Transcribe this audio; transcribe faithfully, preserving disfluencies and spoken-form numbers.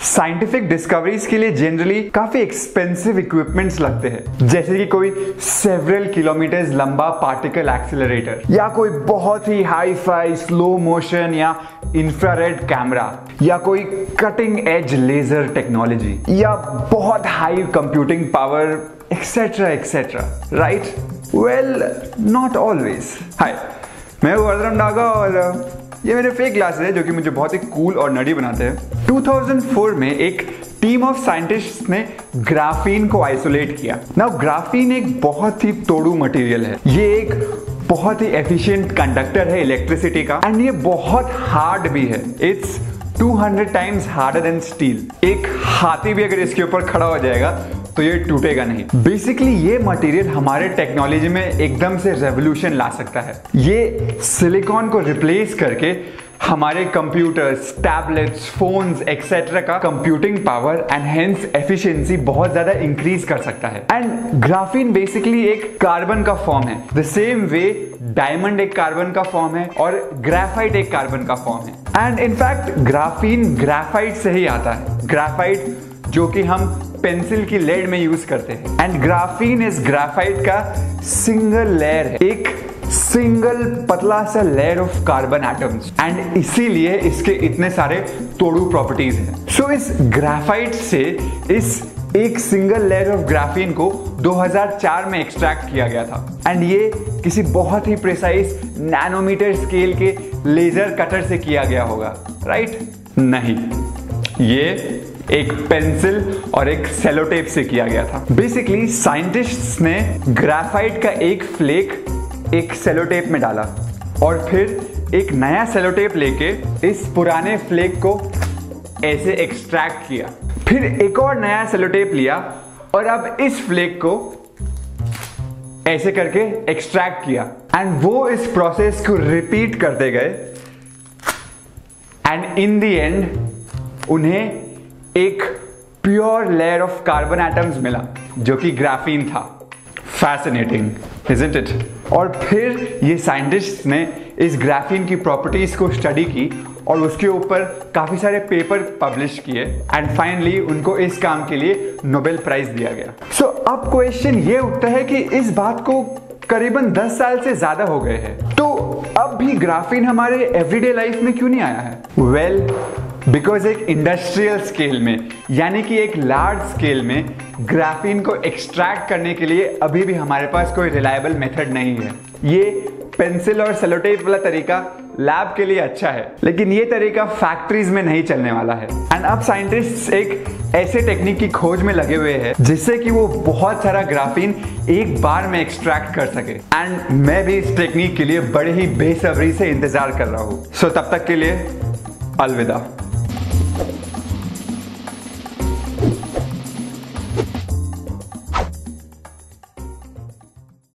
Scientific discoveries के लिए generally काफी एक्सपेंसिव इक्विपमेंट्स लगते हैं, जैसे कि कोई सेवरल किलोमीटर्स लंबा पार्टिकल एक्सीलरेटर या कोई बहुत ही हाई फाई स्लो मोशन या इंफ्रारेड कैमरा या कोई कटिंग एज लेजर टेक्नोलॉजी या बहुत high computing power etcetera etcetera, right? Well, not always. Hi, मैं हूं वर्धन डागा और ये मेरे फेक ग्लासेस है जो कि मुझे बहुत ही कूल और नर्डी बनाते हैं। दो हज़ार चार में एक टीम ऑफ साइंटिस्ट्स ने ग्राफीन को आइसोलेट किया। नाउ ग्राफीन एक बहुत ही तोड़ू मटेरियल है। ये एक बहुत ही एफिशिएंट कंडक्टर है इलेक्ट्रिसिटी का एंड ये बहुत हार्ड भी है। इट्स दो सौ टाइम्स हार्डर देन स्टील। एक हाथी भी अगर इसके ऊपर खड़ा हो जाएगा तो ये टूटेगा नहीं। बेसिकली ये मटेरियल हमारे टेक्नोलॉजी में एकदम से रेवोल्यूशन ला सकता है। ये सिलिकॉन को रिप्लेस करके हमारे कंप्यूटर्स, टैबलेट्स, फोन्स एक्सेट्रा का computing power and hence efficiency बहुत ज्यादा इंक्रीज कर सकता है। एंड ग्राफीन बेसिकली एक कार्बन का फॉर्म है। द सेम वे डायमंड एक कार्बन का फॉर्म है और ग्रेफाइट एक कार्बन का फॉर्म है। एंड इनफैक्ट ग्राफीन ग्रेफाइट से ही आता है। ग्रेफाइट जो कि हम पेंसिल की लेड में यूज करते हैं। एंड ग्राफीन इस ग्रेफाइट का सिंगल लेयर है, एक सिंगल पतला सा layer of carbon atoms and इसीलिए इसके इतने सारे तोड़ू प्रॉपर्टीज हैं। सो so, इस ग्रेफाइट से इस एक सिंगल लेयर ऑफ ग्राफीन को दो हज़ार चार में एक्सट्रैक्ट किया गया था एंड ये किसी बहुत ही प्रिसाइज नैनोमीटर स्केल के लेजर कटर से किया गया होगा, राइट? नहीं, ये एक पेंसिल और एक सेलोटेप से किया गया था। बेसिकली साइंटिस्ट्स ने ग्रेफाइट का एक फ्लेक एक सेलोटेप में डाला और फिर एक नया सेलोटेप लेके इस पुराने फ्लेक को ऐसे एक्सट्रैक्ट किया। फिर एक और नया सेलोटेप लिया और अब इस फ्लेक को ऐसे करके एक्सट्रैक्ट किया एंड वो इस प्रोसेस को रिपीट करते गए एंड इन द एंड उन्हें एक pure layer of carbon atoms मिला जो कि ग्राफीन था। Fascinating, isn't it? और फिर ये साइंटिस्ट्स ने इस ग्राफीन की प्रॉपर्टीज को स्टडी की और उसके ऊपर काफी सारे पेपर पब्लिश किए एंड फाइनली उनको इस काम के लिए नोबेल प्राइज दिया गया। सो so, अब क्वेश्चन ये उठता है कि इस बात को करीबन दस साल से ज्यादा हो गए हैं, तो अब भी ग्राफीन हमारे एवरीडे लाइफ में क्यों नहीं आया है? वेल, बिकॉज एक इंडस्ट्रियल स्केल में यानी कि एक लार्ज स्केल में ग्राफीन को एक्सट्रैक्ट करने के लिए अभी भी हमारे पास कोई रिलायबल मेथड नहीं है। ये पेंसिल और सेलोटेप वाला तरीका लैब के लिए अच्छा है, लेकिन ये तरीका फैक्ट्रीज में नहीं चलने वाला है। एंड अब साइंटिस्ट्स एक ऐसे टेक्निक की खोज में लगे हुए हैं जिससे कि वो बहुत सारा ग्राफीन एक बार में एक्सट्रैक्ट कर सके। एंड मैं भी इस टेक्निक के लिए बड़े ही बेसब्री से इंतजार कर रहा हूँ। सो so, तब तक के लिए अलविदा।